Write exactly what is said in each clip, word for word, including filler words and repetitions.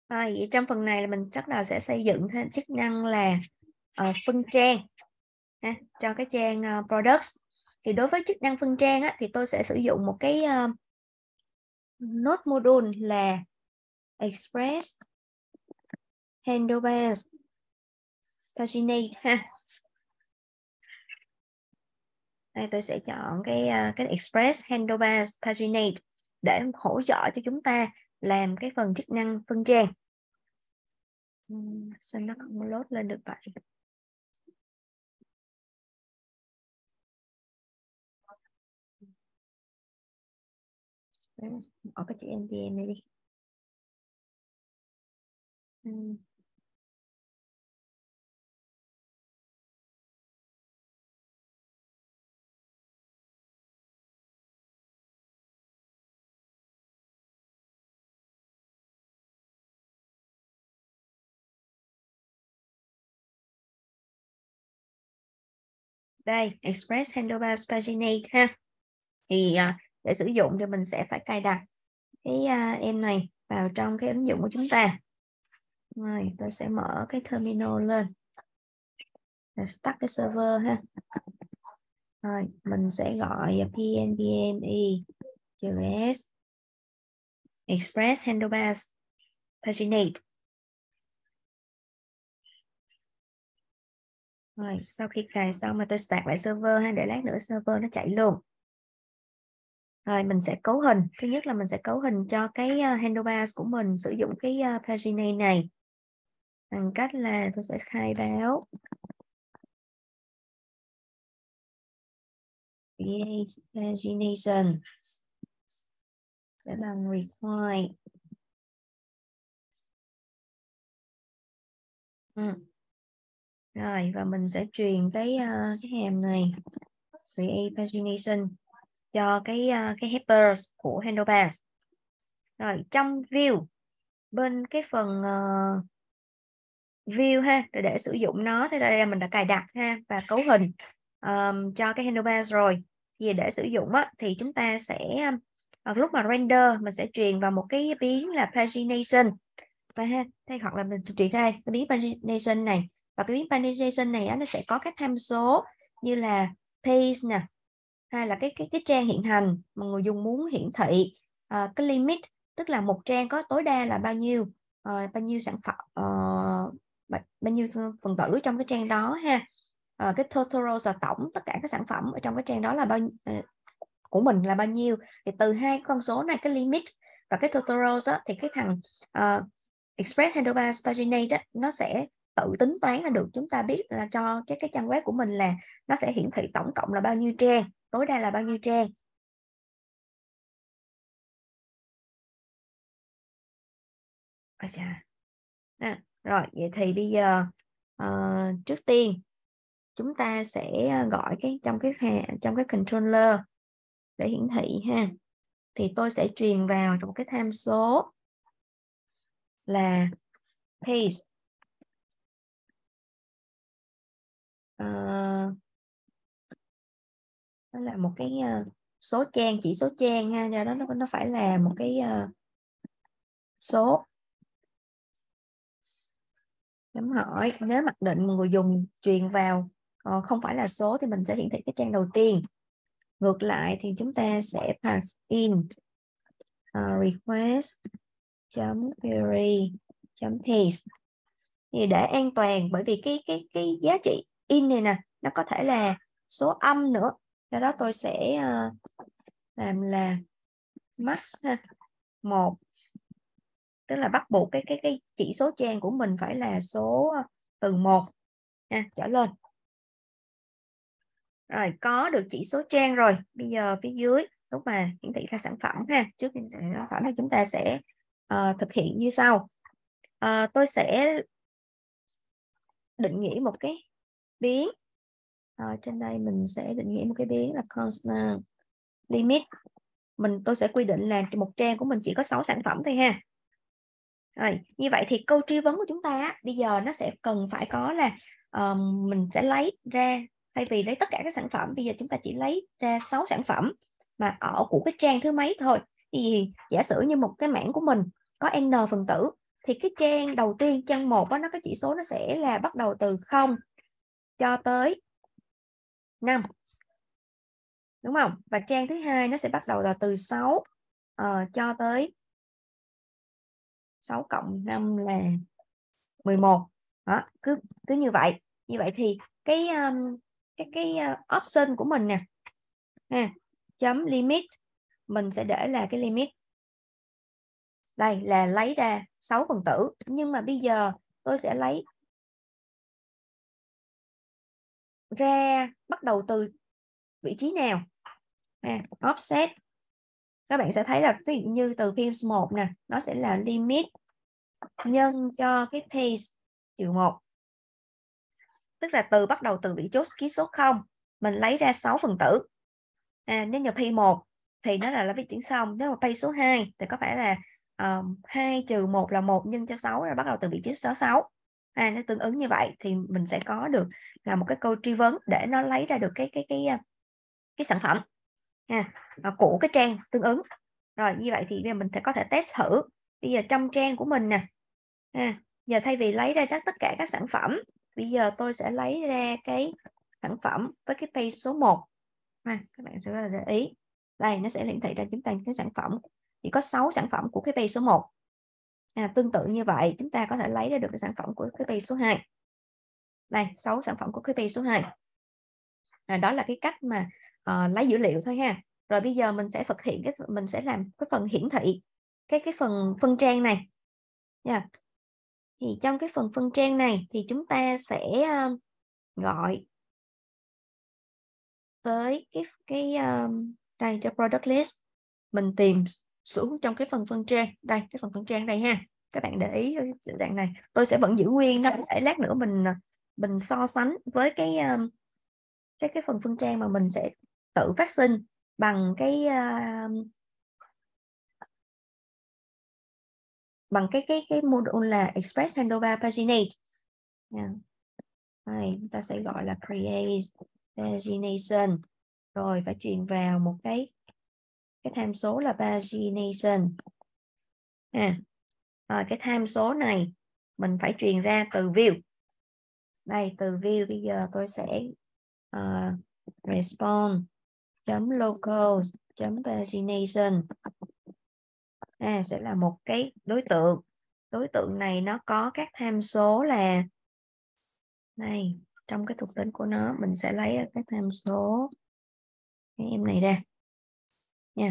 À, vậy trong phần này là mình chắc là sẽ xây dựng thêm chức năng là uh, phân trang ha, cho cái trang uh, products. Thì đối với chức năng phân trang á, thì tôi sẽ sử dụng một cái uh, node module là express handlebars paginate ha. Đây tôi sẽ chọn cái uh, cái express handlebars paginate để hỗ trợ cho chúng ta làm cái phần chức năng phân trang. Uhm, sao nó không load lên được vậy? Ở cái chữ npm này đi. Uhm. Đây, express handlebars paginate ha. Thì uh, để sử dụng thì mình sẽ phải cài đặt cái uh, em này vào trong cái ứng dụng của chúng ta. Rồi, tôi sẽ mở cái terminal lên. Start cái server ha. Rồi, mình sẽ gọi pnpme -s express handlebars paginate. Rồi, sau khi cài xong mà tôi start lại server ha, để lát nữa server nó chạy luôn. Rồi mình sẽ cấu hình. Thứ nhất là mình sẽ cấu hình cho cái handlebars của mình sử dụng cái paginate này bằng cách là tôi sẽ khai báo pagination sẽ bằng require. Ừ. Rồi và mình sẽ truyền cái uh, cái hàm này create pagination cho cái uh, cái headers của handlebars. Rồi trong view bên cái phần uh, view ha, để, để sử dụng nó thì đây là mình đã cài đặt ha và cấu hình um, cho cái handlebars rồi. Thì để sử dụng á, thì chúng ta sẽ uh, lúc mà render mình sẽ truyền vào một cái biến là pagination và ha, hay hoặc là mình truyền ra cái biến pagination này, và cái biến pagination này á, nó sẽ có các tham số như là page nè, hay là cái cái cái trang hiện hành mà người dùng muốn hiển thị, uh, cái limit tức là một trang có tối đa là bao nhiêu, uh, bao nhiêu sản phẩm, uh, bao nhiêu phần tử trong cái trang đó ha, uh, cái total là tổng tất cả các sản phẩm ở trong cái trang đó là bao uh, của mình là bao nhiêu. Thì từ hai con số này, cái limit và cái total rows á, thì cái thằng uh, express handlebars paginate á, nó sẽ tự tính toán là được chúng ta biết là cho cái cái trang web của mình là nó sẽ hiển thị tổng cộng là bao nhiêu trang, tối đa là bao nhiêu trang. À, rồi vậy thì bây giờ uh, trước tiên chúng ta sẽ gọi cái trong cái trong cái controller để hiển thị ha, thì tôi sẽ truyền vào trong cái tham số là page. Uh, đó là một cái uh, số trang, chỉ số trang ha, do đó nó nó phải là một cái uh, số. Chấm hỏi, nếu mặc định người dùng truyền vào còn không phải là số thì mình sẽ hiển thị cái trang đầu tiên. Ngược lại thì chúng ta sẽ pass in uh, request chấm query chấm paste. Thì để an toàn, bởi vì cái cái cái giá trị in này nè nó có thể là số âm nữa, do đó tôi sẽ uh, làm là max ha, một, tức là bắt buộc cái cái cái chỉ số trang của mình phải là số từ một ha, trở lên. Rồi có được chỉ số trang rồi, bây giờ phía dưới lúc mà hiển thị ra sản phẩm ha, trước khi sản phẩm thì chúng ta sẽ uh, thực hiện như sau. Uh, tôi sẽ định nghĩa một cái biến, uh, trên đây mình sẽ định nghĩa một cái biến là constant limit. Mình tôi sẽ quy định là một trang của mình chỉ có sáu sản phẩm thôi ha. Rồi như vậy thì câu truy vấn của chúng ta bây giờ nó sẽ cần phải có là um, mình sẽ lấy ra, thay vì lấy tất cả các sản phẩm, bây giờ chúng ta chỉ lấy ra sáu sản phẩm mà ở của cái trang thứ mấy thôi. Thì giả sử như một cái mảng của mình có n phần tử, thì cái trang đầu tiên, trang một đó, nó có chỉ số nó sẽ là bắt đầu từ không cho tới năm. Đúng không? Và trang thứ hai nó sẽ bắt đầu là từ sáu uh, cho tới sáu cộng năm là mười một. Đó, cứ cứ như vậy. Như vậy thì cái um, cái cái uh, option của mình nè. Ha, chấm limit mình sẽ để là cái limit. Đây là lấy ra sáu phần tử, nhưng mà bây giờ tôi sẽ lấy ra bắt đầu từ vị trí nào? À, offset. Các bạn sẽ thấy là ví dụ như từ Fields một nè, nó sẽ là limit nhân cho cái pace trừ một. Tức là từ bắt đầu từ vị trí ký số không, mình lấy ra sáu phần tử. À, nếu như P một thì nó là là vị trí xong. Nếu mà P số hai thì có phải là um, hai trừ một là một nhân cho sáu, là bắt đầu từ vị trí số sáu. À, nó tương ứng như vậy thì mình sẽ có được là một cái câu truy vấn để nó lấy ra được cái cái cái cái, cái sản phẩm à, của cái trang tương ứng. Rồi như vậy thì bây giờ mình sẽ có thể test thử. Bây giờ trong trang của mình nè, à, giờ thay vì lấy ra các tất cả các sản phẩm, bây giờ tôi sẽ lấy ra cái sản phẩm với cái page số một. À, các bạn sẽ để ý đây, nó sẽ hiển thị ra chúng ta cái sản phẩm chỉ có sáu sản phẩm của cái page số một. À, tương tự như vậy chúng ta có thể lấy ra được cái sản phẩm của cái page số hai. Đây, sáu sản phẩm của cái page số hai. À, đó là cái cách mà uh, lấy dữ liệu thôi ha. Rồi bây giờ mình sẽ thực hiện cái mình sẽ làm cái phần hiển thị cái cái phần phân trang này nha. Thì trong cái phần phân trang này thì chúng ta sẽ uh, gọi tới cái cái um, đây cho product list, mình tìm xuống trong cái phần phân trang đây, cái phần phân trang đây ha. Các bạn để ý dạng này, tôi sẽ vẫn giữ nguyên đó để lát nữa mình mình so sánh với cái um, cái cái phần phân trang mà mình sẽ tự phát sinh bằng cái uh, bằng cái cái cái module là Express Handlebar Paginate. Yeah. Đây, chúng ta sẽ gọi là create pagination, rồi phải truyền vào một cái cái tham số là pagination. À, rồi cái tham số này mình phải truyền ra từ view. Đây, từ view bây giờ tôi sẽ uh, response chấm local chấm pagination. À, sẽ là một cái đối tượng. Đối tượng này nó có các tham số là này, trong cái thuộc tính của nó mình sẽ lấy các tham số cái em này ra nha.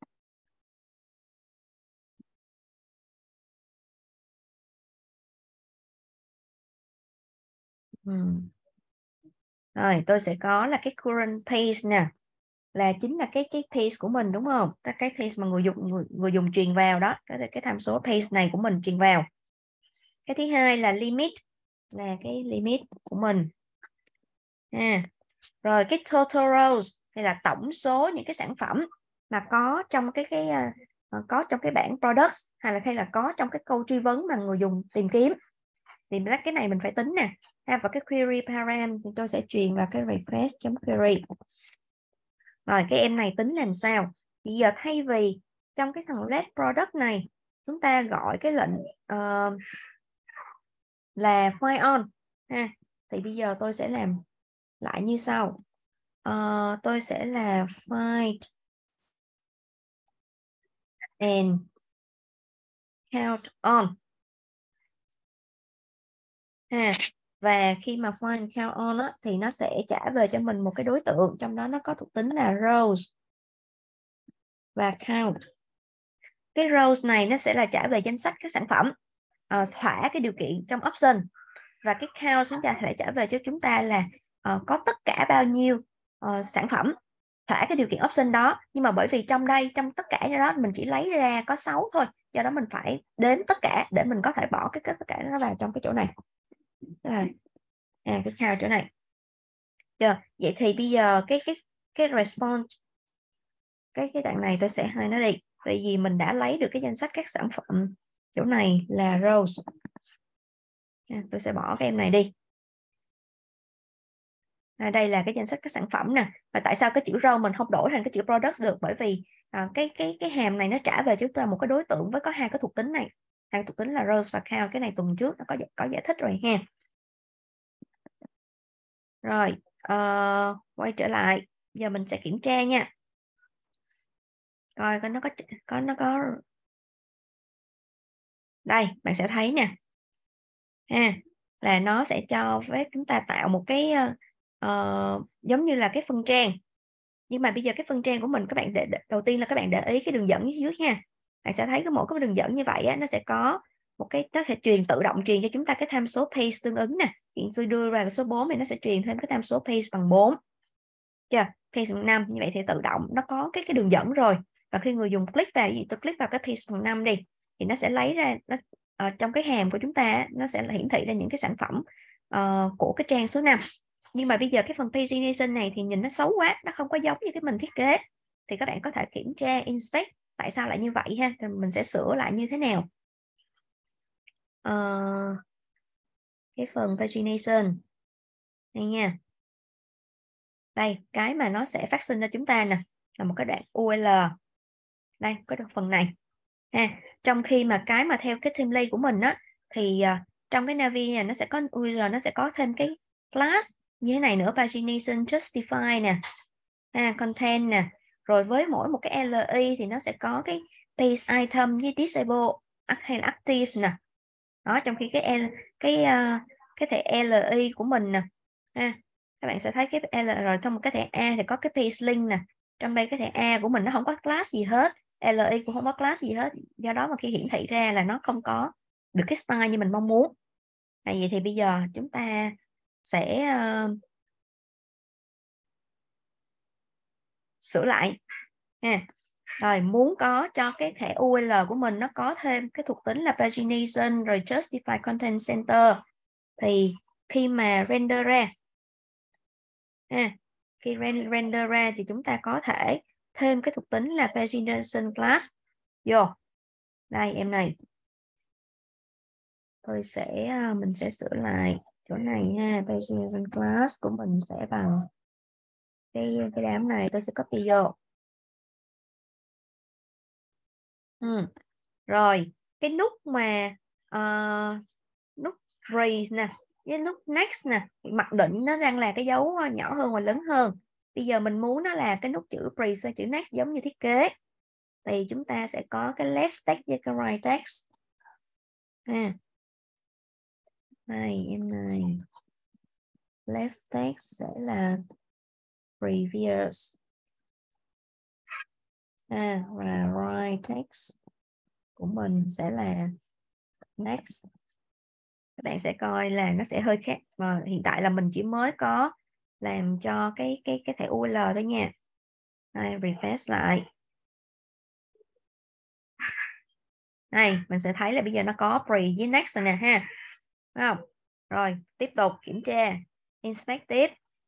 Hmm. Rồi tôi sẽ có là cái current pace nè, là chính là cái cái pace của mình đúng không? Cái cái pace mà người dùng người, người dùng truyền vào đó, cái cái tham số pace này của mình truyền vào. Cái thứ hai là limit, là cái limit của mình. À, rồi cái total rows hay là tổng số những cái sản phẩm mà có trong cái cái uh, có trong cái bảng products, hay là hay là có trong cái câu truy vấn mà người dùng tìm kiếm, thì cái này mình phải tính nè. Ha, và cái query param thì tôi sẽ truyền vào cái request.query. Rồi cái em này tính làm sao? Bây giờ thay vì trong cái thằng let product này chúng ta gọi cái lệnh uh, là find on ha, thì bây giờ tôi sẽ làm lại như sau. Uh, tôi sẽ là find and count on. Ha, và khi mà find count on á, thì nó sẽ trả về cho mình một cái đối tượng, trong đó nó có thuộc tính là rows và count. Cái rows này nó sẽ là trả về danh sách các sản phẩm uh, thỏa cái điều kiện trong option, và cái count chúng ta sẽ trả về cho chúng ta là uh, có tất cả bao nhiêu uh, sản phẩm thỏa cái điều kiện option đó. Nhưng mà bởi vì trong đây, trong tất cả đó mình chỉ lấy ra có sáu thôi, do đó mình phải đếm tất cả để mình có thể bỏ cái tất cả nó vào trong cái chỗ này. À, à cái count chỗ này. Chưa? Vậy thì bây giờ cái cái cái response, cái cái đoạn này tôi sẽ hơi nó đi, tại vì mình đã lấy được cái danh sách các sản phẩm chỗ này là rows. À, tôi sẽ bỏ cái em này đi. À, đây là cái danh sách các sản phẩm nè. Và tại sao cái chữ row mình không đổi thành cái chữ product được? Bởi vì à, cái cái cái hàm này nó trả về chúng ta một cái đối tượng với có hai cái thuộc tính này. hai thuộc tính là rows và count. Cái này tuần trước nó có có giải thích rồi ha. Rồi, uh, quay trở lại. Giờ mình sẽ kiểm tra nha. Coi có nó có có nó có đây, bạn sẽ thấy nè. Ha, là nó sẽ cho phép chúng ta tạo một cái uh, giống như là cái phân trang. Nhưng mà bây giờ cái phân trang của mình các bạn để, đầu tiên là các bạn để ý cái đường dẫn dưới ha. Bạn sẽ thấy có mỗi cái đường dẫn như vậy á, nó sẽ có một cái, nó sẽ truyền tự động truyền cho chúng ta cái tham số pace tương ứng nè. Hiện tôi đưa ra cái số bốn thì nó sẽ truyền thêm cái tham số pace bằng bốn. Chưa? Pace bằng năm, như vậy thì tự động nó có cái cái đường dẫn rồi. Và khi người dùng click vào, tôi click vào cái pace bằng năm đi, thì nó sẽ lấy ra nó ở trong cái hàm của chúng ta, nó sẽ hiển thị ra những cái sản phẩm uh, của cái trang số năm. Nhưng mà bây giờ cái phần pagination này thì nhìn nó xấu quá, nó không có giống như cái mình thiết kế. Thì các bạn có thể kiểm tra inspect tại sao lại như vậy ha, thì mình sẽ sửa lại như thế nào. Uh, cái phần pagination đây nha. Đây, cái mà nó sẽ phát sinh cho chúng ta nè là một cái đoạn u lờ. Đây, cái phần này. Ha, trong khi mà cái mà theo cái template của mình á thì uh, trong cái Navi này nó sẽ có u lờ, nó sẽ có thêm cái class như thế này nữa, pagination justify nè, à, content nè, rồi với mỗi một cái lờ i thì nó sẽ có cái page item với disable hay là active nè. Đó, trong khi cái L, cái uh, cái thẻ lờ i của mình nè, ha, các bạn sẽ thấy cái L, rồi trong một cái thẻ A thì có cái page link nè. Trong đây cái thẻ A của mình nó không có class gì hết, lờ i cũng không có class gì hết, do đó mà khi hiển thị ra là nó không có được cái style như mình mong muốn. À, vậy thì bây giờ chúng ta sẽ uh, sửa lại ha. Rồi muốn có cho cái thẻ u lờ của mình nó có thêm cái thuộc tính là pagination rồi justify content center, thì khi mà render ra ha, khi render ra thì chúng ta có thể thêm cái thuộc tính là pagination class vô. Đây em này, tôi sẽ mình sẽ sửa lại chỗ này ha. Pagination class của mình sẽ bằng cái cái đám này, tôi sẽ copy vô. Ừ. Rồi cái nút mà uh, nút breeze nè với nút next nè, mặc định nó đang là cái dấu nhỏ hơn và lớn hơn. Bây giờ mình muốn nó là cái nút chữ breeze, chữ next giống như thiết kế, thì chúng ta sẽ có cái left text với cái right text ha. Này em này, left text sẽ là previous à, và right text của mình sẽ là next. Các bạn sẽ coi là nó sẽ hơi khác, mà hiện tại là mình chỉ mới có làm cho cái cái cái thẻ u lờ thôi nha. Đây, refresh lại. Đây, mình sẽ thấy là bây giờ nó có pre với next rồi nè ha. Đúng không? Rồi, tiếp tục kiểm tra. Inspect tiếp.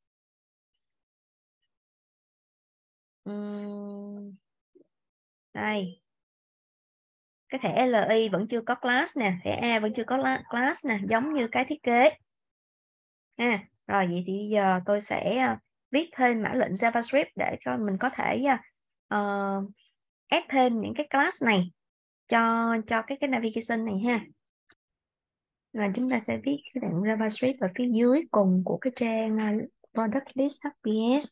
Uhm, đây. Cái thẻ lờ i vẫn chưa có class nè, thẻ A vẫn chưa có class nè, giống như cái thiết kế. Ha, rồi vậy thì bây giờ tôi sẽ uh, viết thêm mã lệnh JavaScript để cho mình có thể uh, add thêm những cái class này cho cho cái cái navigation này ha. Là chúng ta sẽ viết cái đoạn JavaScript ở phía dưới cùng của cái trang uh, product list hát pê ét.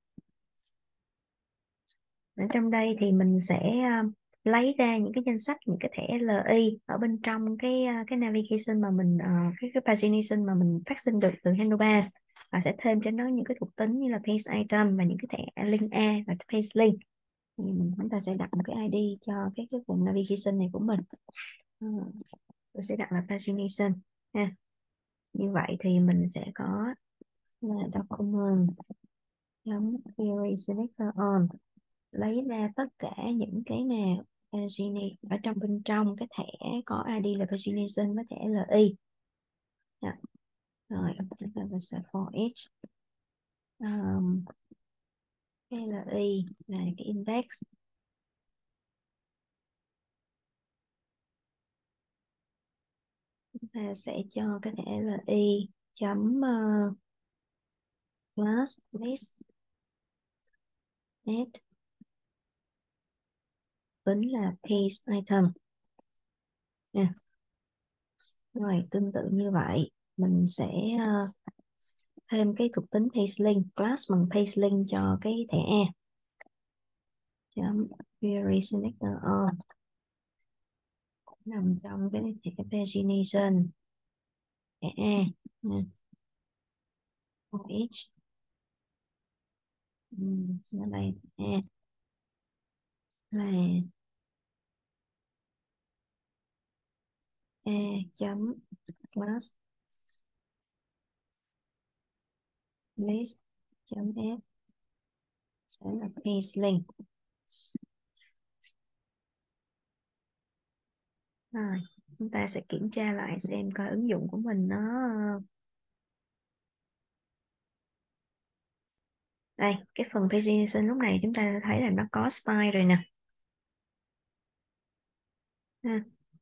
Ở trong đây thì mình sẽ uh, lấy ra những cái danh sách, những cái thẻ lờ i ở bên trong cái uh, cái navigation mà mình uh, cái cái pagination mà mình phát sinh được từ handlebars, và sẽ thêm cho nó những cái thuộc tính như là page item và những cái thẻ link A và page link. Thì chúng ta sẽ đặt một cái i đê cho cái cái vùng navigation này của mình. Uh, tôi sẽ đặt là pagination ha. Như vậy thì mình sẽ có là document chấm query selector on, lấy ra tất cả những cái nào paginate ở trong bên trong cái thẻ có i đê là pagination với thẻ lờ i. Đó. Rồi chúng ta sẽ for each um, cái lờ i là cái index, chúng ta sẽ cho cái thẻ lờ i chấm uh, class list add tính là page item. À, Rồi tương tự như vậy mình sẽ uh, thêm cái thuộc tính pagelink, class bằng pagelink cho cái thẻ E. Chấm query selector on nằm trong cái thẻ pagination thẻ E. For each um, ở đây E là E chấm class list chấm f sẽ là pagelink. Rồi chúng ta sẽ kiểm tra lại xem coi ứng dụng của mình nó đây, cái phần pagination lúc này chúng ta thấy là nó có style rồi nè. Ha.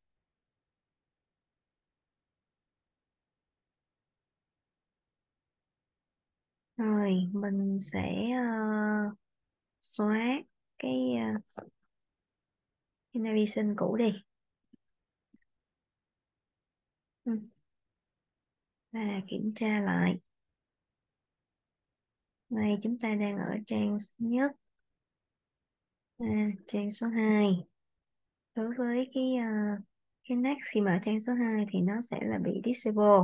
Rồi mình sẽ uh, xóa cái, uh, cái navigation cũ đi. Ừ. Và kiểm tra lại. Đây chúng ta đang ở trang số nhất. À, trang số hai. Đối với cái uh, cái next khi mở trang số hai thì nó sẽ là bị disable.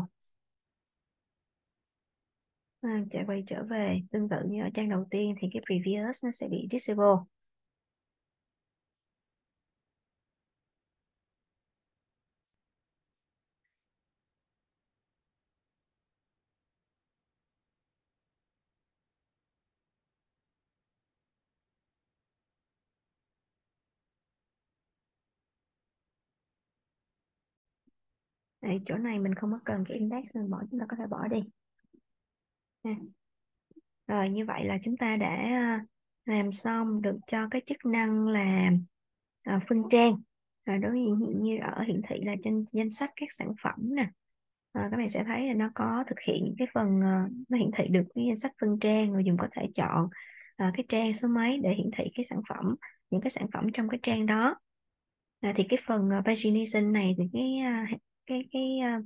À, chạy quay trở về tương tự như ở trang đầu tiên thì cái previous nó sẽ bị disable. Đây, chỗ này mình không có cần cái index nên bỏ, chúng ta có thể bỏ đi. Ha. Rồi như vậy là chúng ta đã à, làm xong được cho cái chức năng là à, phân trang. Rồi đối với hiện như ở hiển thị là trên danh sách các sản phẩm nè. À, các bạn sẽ thấy là nó có thực hiện cái phần uh, nó hiển thị được cái danh sách phân trang, người dùng có thể chọn uh, cái trang số mấy để hiển thị cái sản phẩm, những cái sản phẩm trong cái trang đó. À, thì cái phần uh, pagination này thì cái uh, cái cái uh,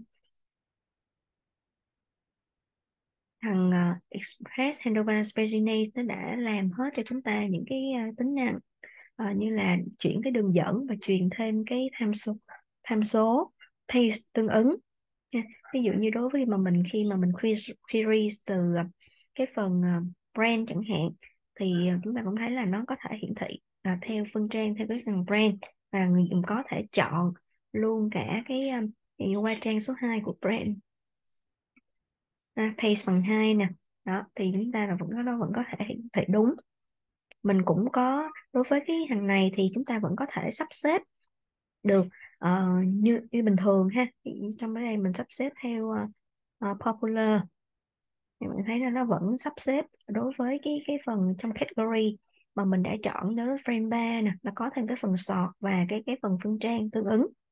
thằng uh, Express Handlebar Paginate nó đã làm hết cho chúng ta những cái uh, tính năng uh, như là chuyển cái đường dẫn và truyền thêm cái tham số tham số paste tương ứng. Ví dụ như đối với mà mình khi mà mình query từ cái phần brand chẳng hạn thì chúng ta cũng thấy là nó có thể hiển thị à, theo phân trang theo cái phần brand, và người dùng có thể chọn luôn cả cái um, qua trang số hai của brand, à, page bằng hai nè. Đó thì chúng ta là vẫn có nó vẫn có thể hiển thị đúng. Mình cũng có đối với cái hàng này thì chúng ta vẫn có thể sắp xếp được uh, như, như bình thường ha. Thì trong đây mình sắp xếp theo uh, uh, popular thì mình thấy là nó vẫn sắp xếp đối với cái cái phần trong category mà mình đã chọn đối với frame ba nè, nó có thêm cái phần sort và cái cái phần phân trang tương ứng.